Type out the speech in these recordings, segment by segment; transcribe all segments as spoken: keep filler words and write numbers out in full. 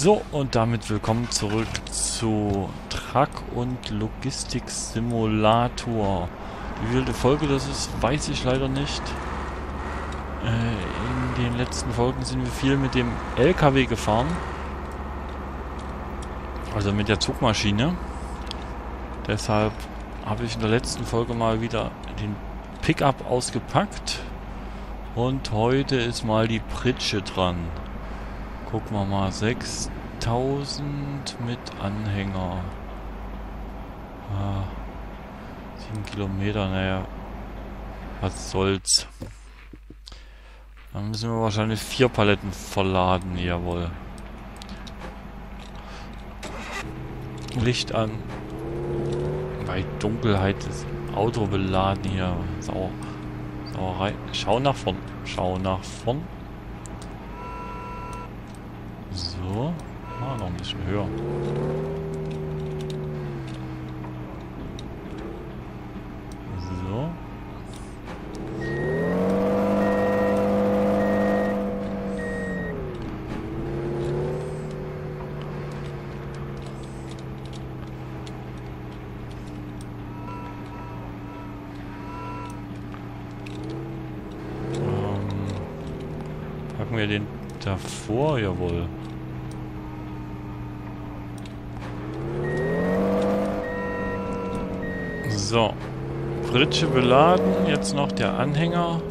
So, und damit willkommen zurück zu Truck- und Logistik-Simulator. Wie viele Folge das ist, weiß ich leider nicht. Äh, in den letzten Folgen sind wir viel mit dem L K W gefahren. Also mit der Zugmaschine. Deshalb habe ich in der letzten Folge mal wieder den Pickup ausgepackt. Und heute ist mal die Pritsche dran. Gucken wir mal, sechstausend mit Anhänger. Ah, sieben Kilometer, naja, was soll's. Dann müssen wir wahrscheinlich vier Paletten verladen, jawohl. Licht an. Bei Dunkelheit ist Auto beladen hier. Sau Sauerei. Schau nach vorn. Schau nach vorn. So. Ah, noch ein bisschen höher. So. Ähm, packen wir den davor, jawohl. So, Pritsche beladen, jetzt noch der Anhänger.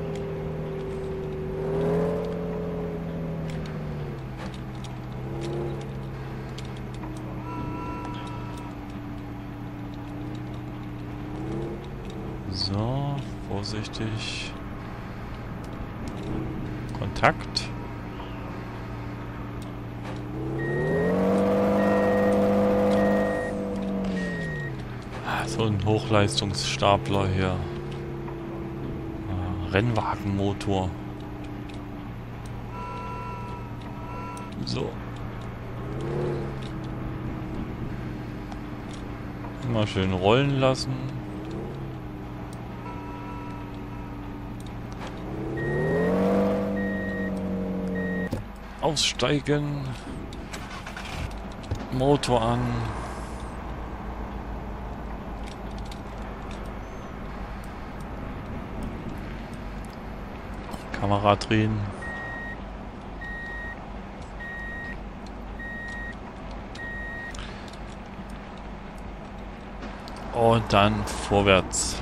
So, vorsichtig. Kontakt. So ein Hochleistungsstapler hier. Ah, Rennwagenmotor. So. Immer schön rollen lassen. Aussteigen. Motor an. Kamera drehen. Und dann vorwärts.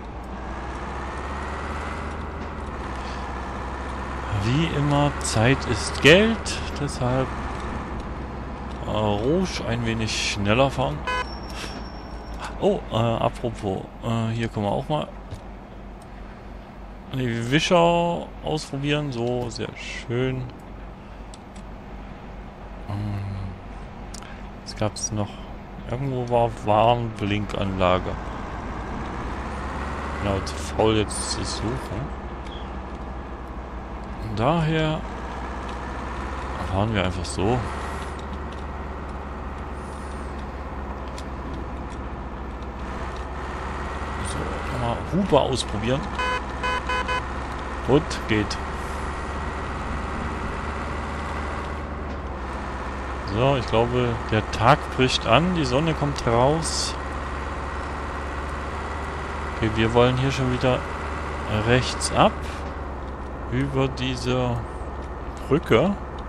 Wie immer, Zeit ist Geld. Deshalb äh, Rouge ein wenig schneller fahren. Oh, äh, apropos, äh, hier können wir auch mal die Wischer ausprobieren. So, sehr schön. Was gab es noch? Irgendwo war Warnblinkanlage. Genau, zu faul jetzt zu suchen. Und daher fahren wir einfach so. So, nochmal Hupe ausprobieren. Und geht. So, ich glaube, der Tag bricht an, die Sonne kommt raus. Okay, wir wollen hier schon wieder rechts ab. Über diese Brücke.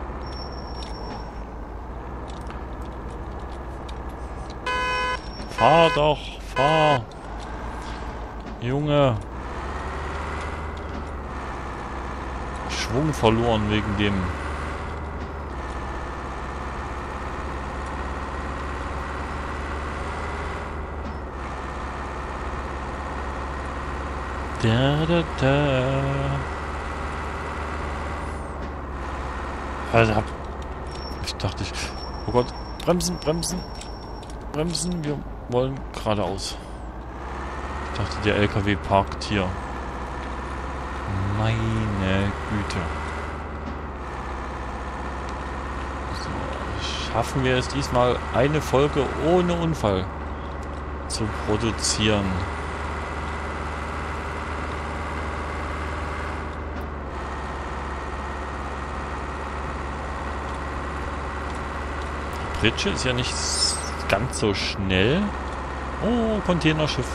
Fahr doch, fahr. Junge. Schwung verloren wegen dem. Da, da, da. Also, ich dachte ich. Oh Gott, bremsen, bremsen, bremsen. Wir wollen geradeaus. Ich dachte, der L K W parkt hier. Meine Güte. So, schaffen wir es diesmal, eine Folge ohne Unfall zu produzieren. Pritsche ist ja nicht ganz so schnell. Oh, Containerschiff.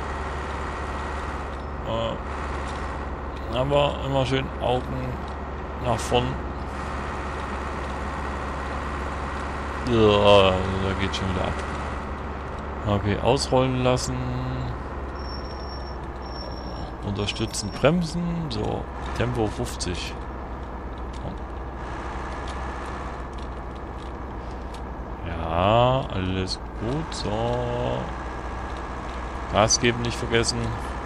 Äh, aber immer schön Augen nach vorn. Ja, da geht schon wieder ab. Okay, ausrollen lassen. Unterstützen, bremsen. So, Tempo fünfzig. Ja, alles gut. So. Gas geben nicht vergessen.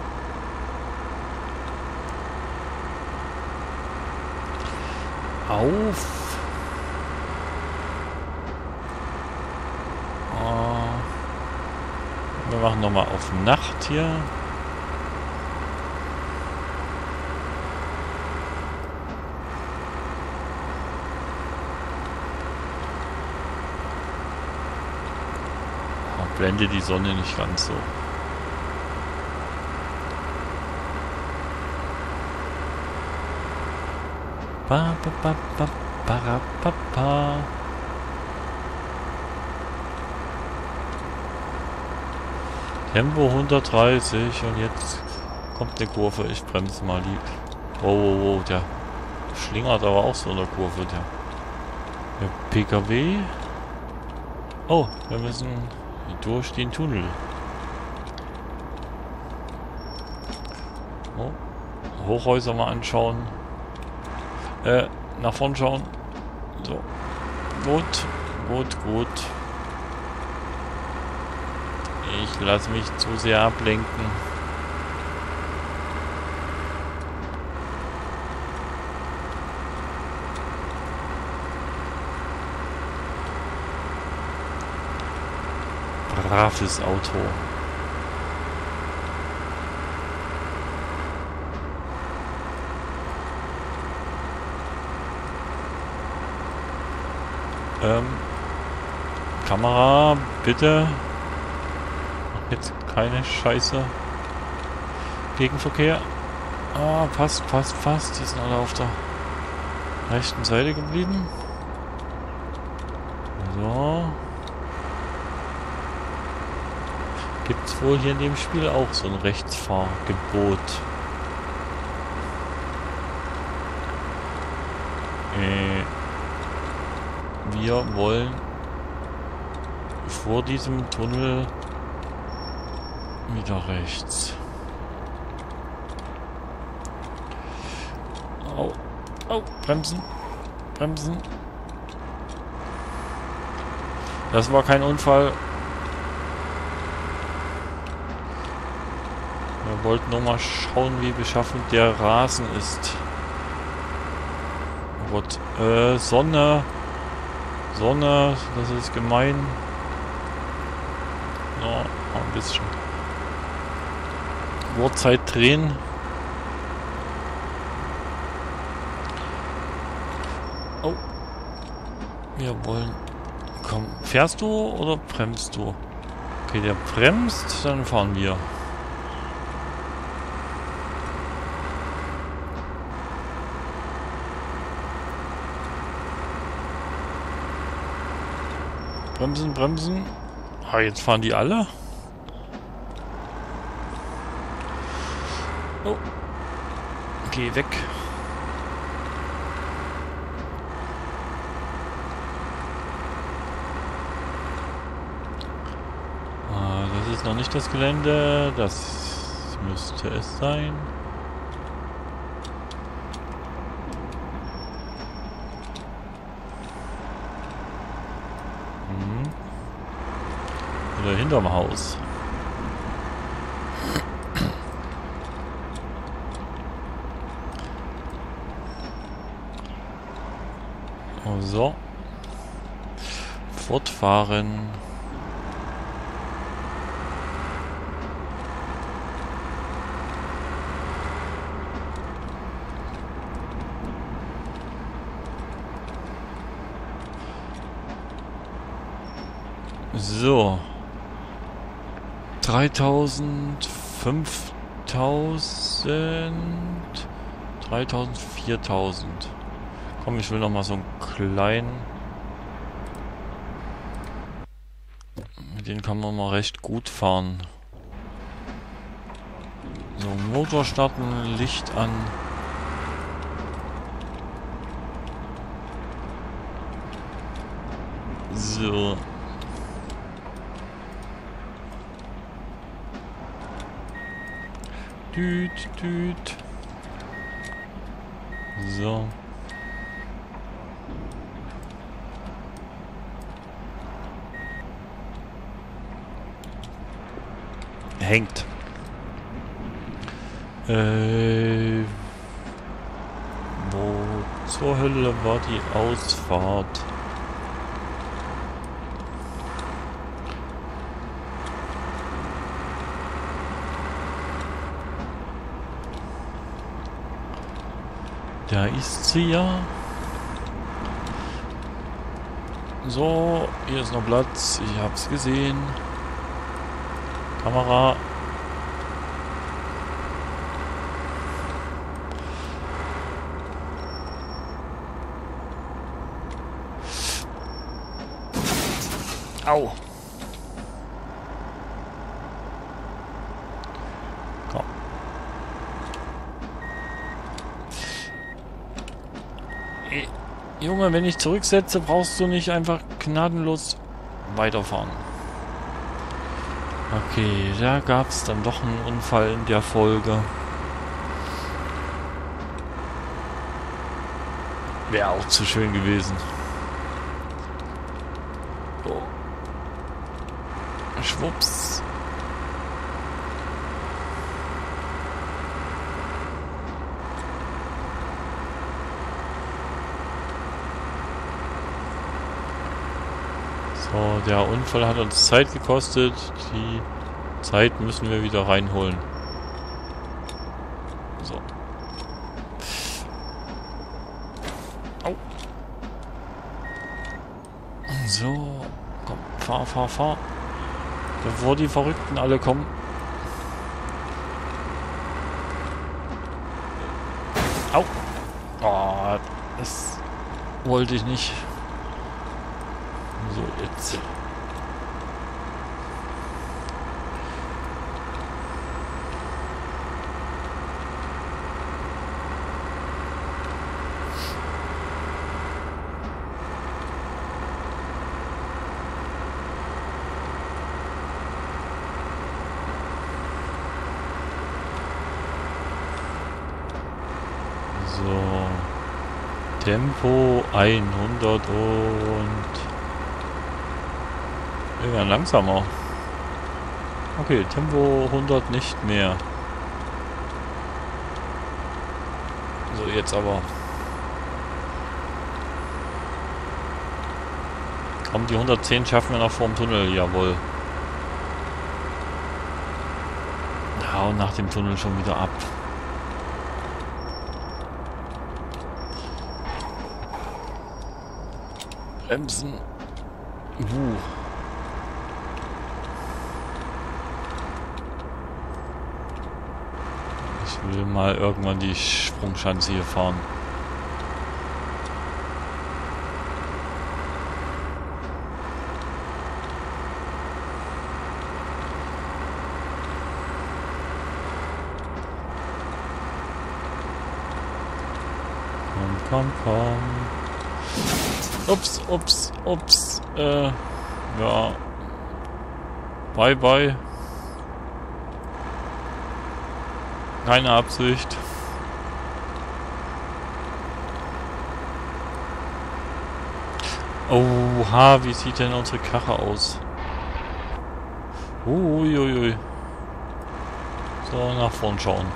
Auf. Wir machen nochmal auf Nacht hier. Blende die Sonne nicht ganz so. Ba, ba, ba, ba, ba, ba, ba. Tempo hundertdreißig und jetzt kommt eine Kurve. Ich bremse mal lieb. Oh, oh, oh, der schlingert aber auch so in der Kurve. Der, der P K W. Oh, wir müssen durch den Tunnel. Oh, Hochhäuser mal anschauen. Äh, nach vorn schauen. So. Gut, gut, gut. Ich lasse mich zu sehr ablenken. Braves Auto. Ähm, Kamera, bitte. Jetzt keine Scheiße. Gegenverkehr. Ah, passt, passt, passt. Die sind alle auf der rechten Seite geblieben. So. Gibt es wohl hier in dem Spiel auch so ein Rechtsfahrgebot. Äh, wir wollen vor diesem Tunnel wieder rechts. Au, au, bremsen, bremsen. Das war kein Unfall. Wir wollten nur mal schauen, wie beschaffen der Rasen ist. Oh Gott. Äh, Sonne. Sonne, das ist gemein. Ja, ein bisschen. Uhrzeit drehen. Oh. Wir wollen... Komm, fährst du oder bremst du? Okay, der bremst, dann fahren wir. Bremsen, bremsen. Ah, jetzt fahren die alle. Oh. Geh weg. Ah, das ist noch nicht das Gelände. Das müsste es sein. Oder hinterm Haus. So. Fortfahren. So. dreitausend, fünftausend, dreitausend, viertausend. Komm, ich will noch mal so einen kleinen... Den kann man mal recht gut fahren. So, Motor starten, Licht an. So. Düt, düt. So. Hängt. Äh, wo zur Hölle war die Ausfahrt? Da ist sie ja. So, hier ist noch Platz. Ich hab's gesehen. Kamera. Au. Komm. Ey, Junge, wenn ich zurücksetze, brauchst du nicht einfach gnadenlos weiterfahren. Okay, da gab es dann doch einen Unfall in der Folge. Wäre auch zu schön gewesen. So. Schwupps. So, der Unfall hat uns Zeit gekostet. Die Zeit müssen wir wieder reinholen. So. Au. So. Komm, fahr, fahr, fahr. Bevor die Verrückten alle kommen. Au. Oh, das wollte ich nicht. So, jetzt. So. Tempo hundert und... Ja, langsamer. Okay, Tempo hundert nicht mehr. So, jetzt aber. Komm, die hundertzehn schaffen wir noch vorm Tunnel, jawohl. Ja, und nach dem Tunnel schon wieder ab. Bremsen. Uh. Ich will mal irgendwann die Sprungschanze hier fahren. Komm, komm, komm. Ups, ups, ups. Äh, ja. Bye, bye. Keine Absicht. Oha, wie sieht denn unsere Karre aus? Uiuiui. So, nach vorn schauen.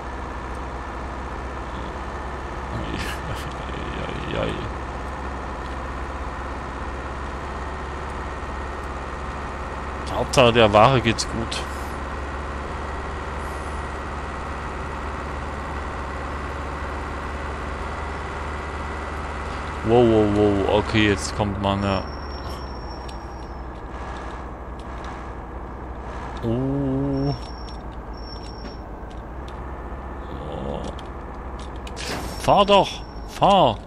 Hauptsache der Ware geht's gut. Wow, wow, wow. Okay, jetzt kommt mal eine... Oh. Oh. Fahr doch! Fahr!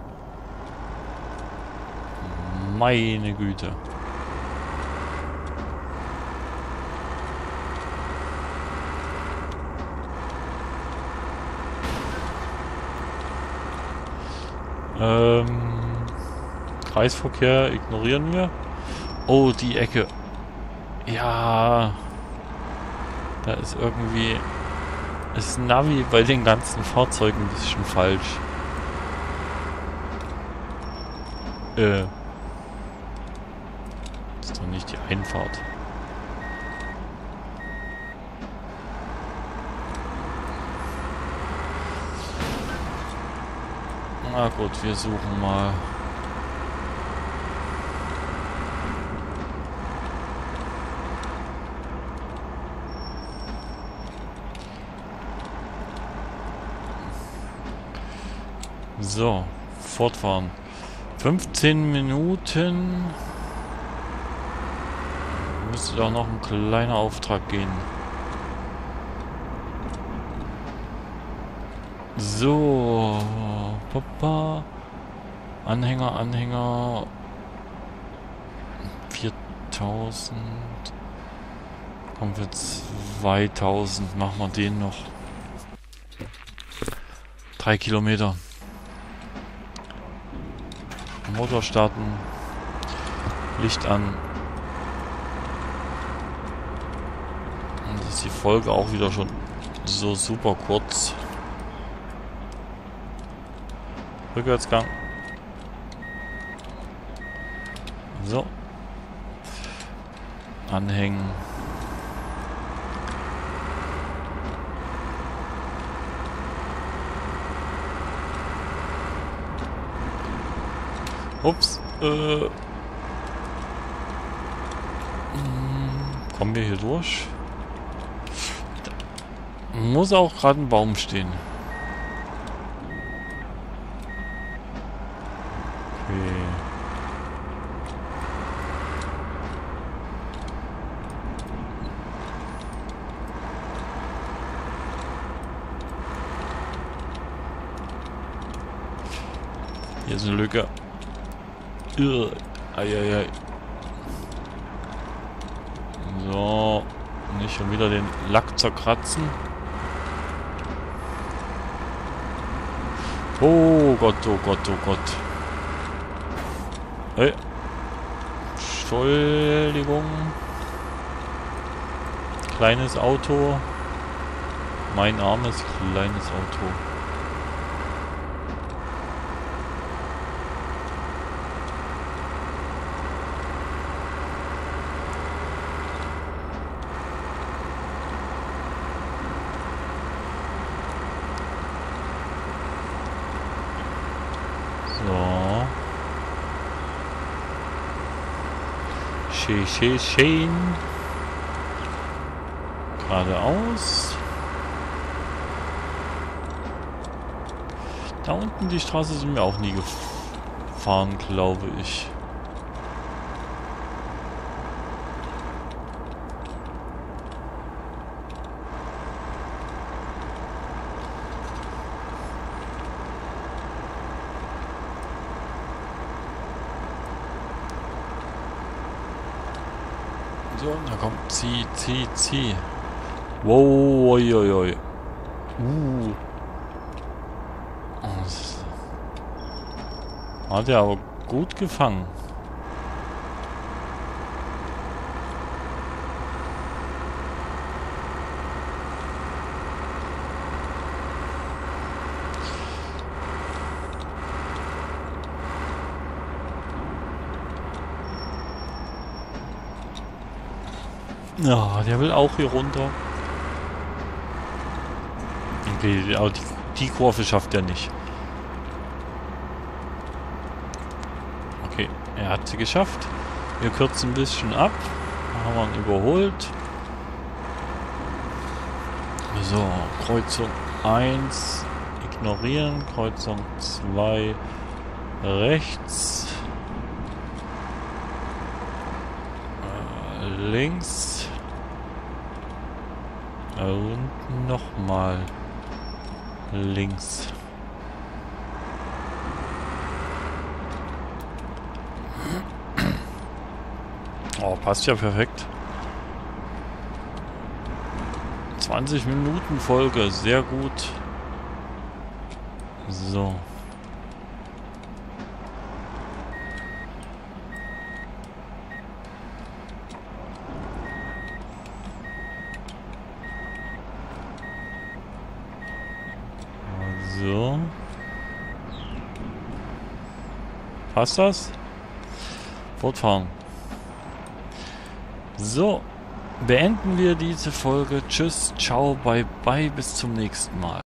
Ähm, Kreisverkehr ignorieren wir. Oh, die Ecke. Ja. Da ist irgendwie... Ist Navi bei den ganzen Fahrzeugen ein bisschen falsch. Äh. Das ist doch nicht die Einfahrt. Na gut, wir suchen mal. So, fortfahren. fünfzehn Minuten. Müsste doch noch ein kleiner Auftrag gehen. So, Papa. Anhänger, Anhänger. viertausend. Kommen wir zweitausend. Machen wir den noch. Drei Kilometer. Motor starten. Licht an. Und das ist die Folge auch wieder schon so super kurz. Rückwärtsgang. So. Anhängen. Ups. Äh. Kommen wir hier durch? Da muss auch gerade ein Baum stehen. Okay. Hier ist eine Lücke. Eieiei. So. Nicht schon wieder den Lack zerkratzen. Oh Gott, oh Gott, oh Gott. Hey. Entschuldigung. Kleines Auto. Mein armes kleines Auto. So. Schön, schön, schön. Geradeaus. Da unten die Straße sind wir auch nie gefahren, glaube ich. So, da kommt zieh, zieh, zieh. Wow, oi, oi, oi. Uh. Das hat er aber gut gefangen. Ja, der will auch hier runter. Okay, aber die, die Kurve schafft er nicht. Okay, er hat sie geschafft. Wir kürzen ein bisschen ab. Haben wir ihn überholt. So, Kreuzung eins ignorieren. Kreuzung zwei rechts. Äh, links. Und nochmal links. Oh, passt ja perfekt. zwanzig Minuten Folge, sehr gut. So. So. Passt das? Fortfahren. So. Beenden wir diese Folge. Tschüss, ciao, bye bye, bis zum nächsten Mal.